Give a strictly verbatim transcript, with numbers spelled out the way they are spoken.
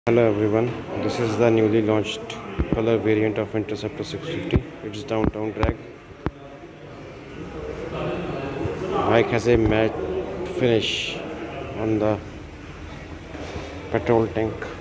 Hello everyone, this is the newly launched color variant of Interceptor six fifty. It's downtown drag. Bike has a matte finish on the petrol tank.